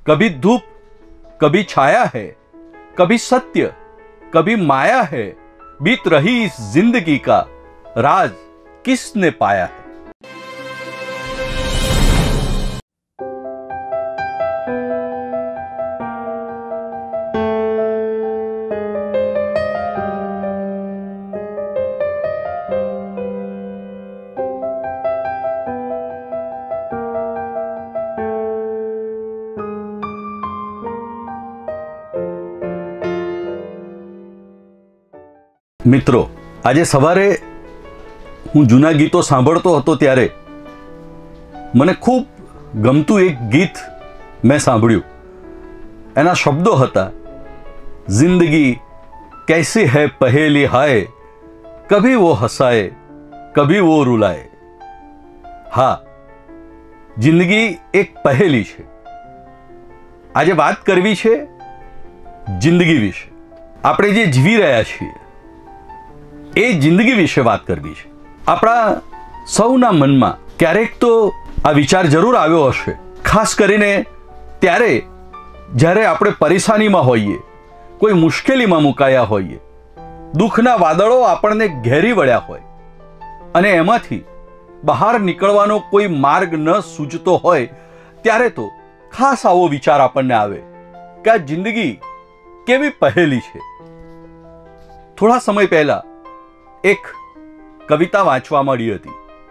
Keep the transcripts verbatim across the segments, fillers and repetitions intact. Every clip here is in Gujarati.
कभी धूप कभी छाया है, कभी सत्य कभी माया है, बीत रही इस जिंदगी का राज किसने पाया है। મિત્રો, આજે સવારે હું જૂના ગીતો સાંભળતો હતો ત્યારે મને ખૂબ ગમતું એક ગીત મેં સાંભળ્યું. એના શબ્દો હતા, જિંદગી कैसी है पहेली हाय, कभी वो हंसाए कभी वो रुलाए. હા, જિંદગી એક પહેલી છે. આજે વાત કરવી છે જિંદગી વિશે. આપણે જે જીવી રહ્યા છીએ એ જિંદગી વિશે વાત કરવી છે. આપણા સૌના મનમાં ક્યારેક તો આ વિચાર જરૂર આવ્યો હશે, ખાસ કરીને ત્યારે જ્યારે આપણે પરેશાનીમાં હોઈએ, કોઈ મુશ્કેલીમાં મુકાયા હોઈએ, દુઃખના વાદળો આપણને ઘેરી વળ્યા હોય અને એમાંથી બહાર નીકળવાનો કોઈ માર્ગ ન સૂચતો હોય, ત્યારે તો ખાસ આવો વિચાર આપણને આવે કે આ જિંદગી કેવી પહેલી છે. થોડા સમય પહેલા એક કવિતા વાંચવા મળી હતી.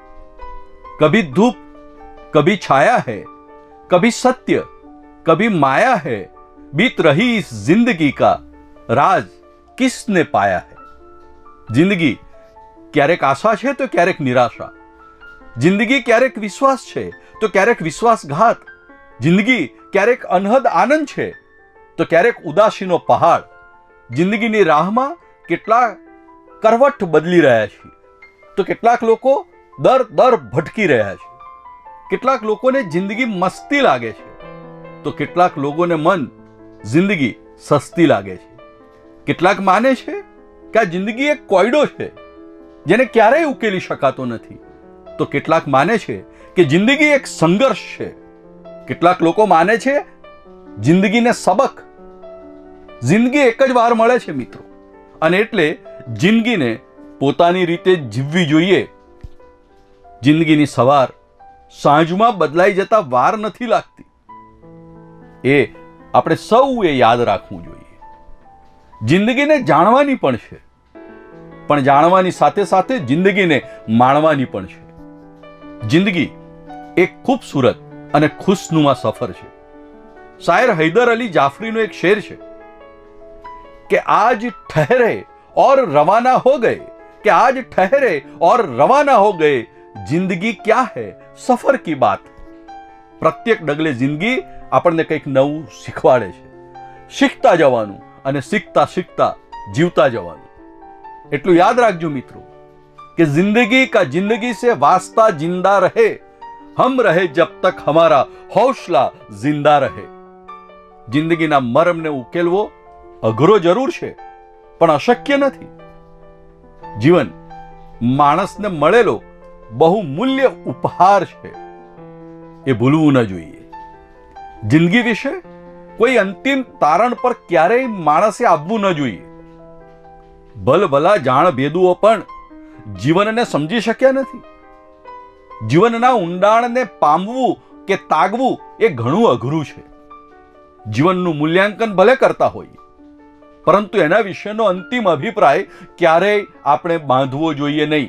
કભી ધૂપ કભી છાયા है, कभी सत्य कभी माया है, बीत रही इस जिंदगी का राज किसने पाया है. जिंदगी क्यारेक आशा है तो क्यारेक निराशा, जिंदगी क्यारेक विश्वास है तो क्यारेक विश्वासघात, जिंदगी क्यारेक अनहद आनंद है तो क्यारेक उदासीनो पहाड़. जिंदगीनी राहमां કેટલા કરવટ બદલી રહ્યા છે તો કેટલાક લોકો દર દર ભટકી રહ્યા છે. કેટલાક લોકોને જિંદગી મસ્તી લાગે છે તો કેટલાક લોકોને મન જિંદગી સસ્તી લાગે છે. કેટલાક માને છે કે આ જિંદગી એક કોયડો છે જેને ક્યારેય ઉકેલી શકાતો નથી, તો કેટલાક માને છે કે જિંદગી એક સંઘર્ષ છે. કેટલાક લોકો માને છે જિંદગીને સબક. જિંદગી એક જ વાર મળે છે મિત્રો, અને એટલે જિંદગીને પોતાની રીતે જીવવી જોઈએ. જિંદગીની સવાર સાંજમાં બદલાઈ જતા વાર નથી લાગતી, એ આપણે સૌએ યાદ રાખવું જોઈએ. જિંદગીને જાણવાની પણ છે, પણ જાણવાની સાથે સાથે જિંદગીને માણવાની પણ છે. જિંદગી એક ખૂબસૂરત અને ખુશનુમા સફર છે. શાયર હૈદર અલી જાફરીનો એક શેર છે कि आज ठहरे और रवाना हो गए, कि आज ठहरे और रवाना हो गए, जिंदगी क्या है सफर की बात. प्रत्येक डगले जिंदगी આપણને કંઈક નવું શીખવાડે છે. શીખતા જવાનું અને શીખતા શીખતા જીવતા જવાનું. એટલું યાદ રાખજો મિત્રો કે જિંદગી કા જિંદગી से वास्ता जिंदा रहे, हम रहे जब तक हमारा हौसला जिंदा रहे. જિંદગીના મરમને ઉકેલવો અઘરો જરૂર છે પણ અશક્ય નથી. જીવન માણસને મળેલો બહુમૂલ્ય ઉપહાર છે, એ ભૂલવું ન જોઈએ. જિંદગી વિશે કોઈ અંતિમ તારણ પર ક્યારેય માણસે આવવું ન જોઈએ. ભલભલા જાણ ભેદુઓ પણ જીવનને સમજી શક્યા નથી. જીવનના ઊંડાણને પામવું કે તાગવું એ ઘણું અઘરું છે. જીવનનું મૂલ્યાંકન ભલે કરતા હોઈએ, પરંતુ એના વિશેનો અંતિમ અભિપ્રાય ક્યારેય આપણે બાંધવો જોઈએ નહીં.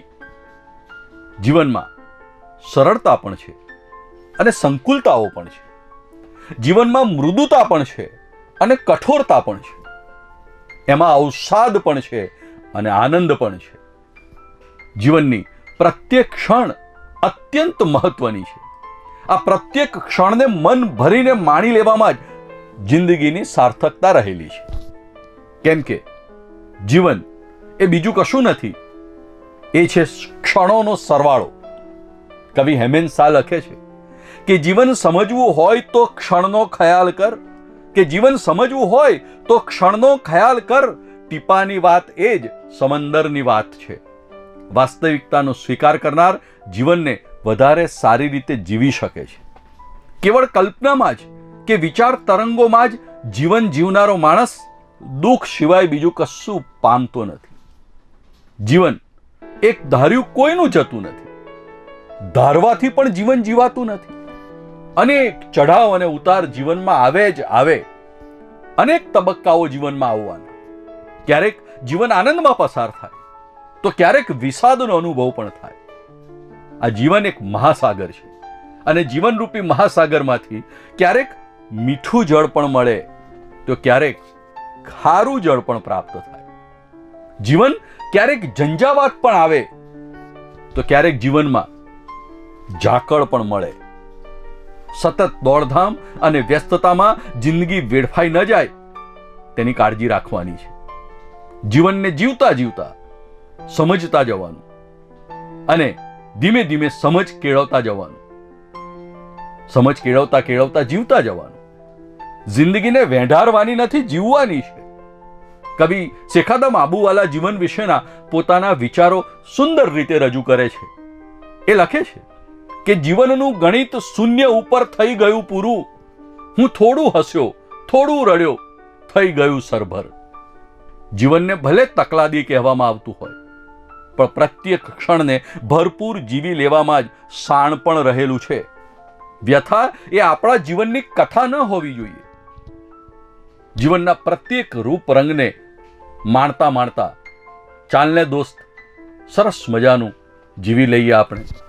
જીવનમાં સરળતા પણ છે અને સંકુલતાઓ પણ છે. જીવનમાં મૃદુતા પણ છે અને કઠોરતા પણ છે. એમાં અવસાદ પણ છે અને આનંદ પણ છે. જીવનની પ્રત્યેક ક્ષણ અત્યંત મહત્વની છે. આ પ્રત્યેક ક્ષણને મન ભરીને માણી લેવામાં જ જિંદગીની સાર્થકતા રહેલી છે. કેમ કે જીવન એ બીજું કશું નથી, એ છે ક્ષણોનો સરવાળો. કવિ હેમેન શાહ લખે છે કે જીવન સમજવું હોય તો ક્ષણનો ખ્યાલ કર, કે જીવન સમજવું હોય તો ક્ષણનો ખ્યાલ કર, ટીપાની વાત એ જ સમંદરની વાત છે. વાસ્તવિકતાનો સ્વીકાર કરનાર જીવનને વધારે સારી રીતે જીવી શકે છે. કેવળ કલ્પનામાં જ કે વિચાર તરંગોમાં જ જીવન જીવનારો માણસ દુઃખ સિવાય બીજું કશું પામતો નથી. જીવન એક ધાર્યું કોઈનું જતું નથી, ધારવાથી પણ જીવન જીવાતું નથી. અનેક ચઢાવ અને ઉતાર જીવનમાં આવે જ આવે. અનેક તબક્કાઓ જીવનમાં આવવાના. ક્યારેક જીવન આનંદમાં પસાર થાય તો ક્યારેક વિષાદનો અનુભવ પણ થાય. આ જીવન એક મહાસાગર છે અને જીવનરૂપી મહાસાગરમાંથી ક્યારેક મીઠું જળ પણ મળે તો ક્યારેક ખારું જળ પણ પ્રાપ્ત થાય. જીવન ક્યારેક ઝંઝાવાત પણ આવે તો ક્યારેક જીવનમાં ઝાકળ પણ મળે. સતત દોડધામ અને વ્યસ્તતામાં જિંદગી વેડફાઈ ન જાય તેની કાળજી રાખવાની છે. જીવનને જીવતા જીવતા સમજતા જવાનું અને ધીમે ધીમે સમજ કેળવતા જવાનું. સમજ કેળવતા કેળવતા જીવતા જવાનું. જિંદગીને વેઢારવાની નથી, જીવવાની છે. કવિ શેખાદમ આબુવાલા જીવન વિશેના પોતાના વિચારો સુંદર રીતે રજૂ કરે છે. એ લખે છે કે જીવનનું ગણિત શૂન્ય ઉપર થઈ ગયું પૂરું. હું થોડું હસ્યો, થોડું રડ્યો, થઈ ગયું સરભર. જીવનને ભલે તકલાદી કહેવામાં આવતું હોય પણ પ્રત્યેક ક્ષણને ભરપૂર જીવી લેવામાં જ શાણ પણ રહેલું છે. વ્યથા એ આપણા જીવનની કથા ન હોવી જોઈએ. જીવનના પ્રત્યેક રૂપ રંગને માણતા માણતા ચાલને દોસ્ત સરસ મજાનું જીવી લઈએ આપણે.